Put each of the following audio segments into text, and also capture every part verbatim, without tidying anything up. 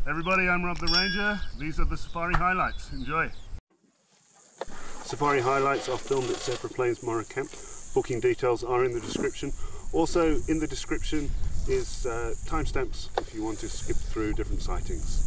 Everybody, I'm Rob the Ranger. These are the safari highlights. Enjoy. Safari highlights are filmed at Zebra Plains Morra Camp. Booking details are in the description. Also in the description is uh, timestamps if you want to skip through different sightings.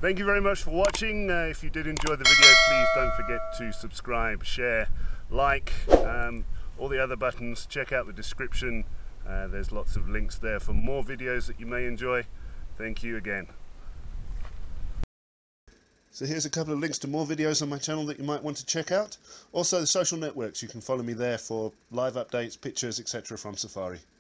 Thank you very much for watching. Uh, if you did enjoy the video, please don't forget to subscribe, share, like, um, all the other buttons. Check out the description. Uh, there's lots of links there for more videos that you may enjoy. Thank you again. So here's a couple of links to more videos on my channel that you might want to check out. Also the social networks, you can follow me there for live updates, pictures, et cetera from Safari.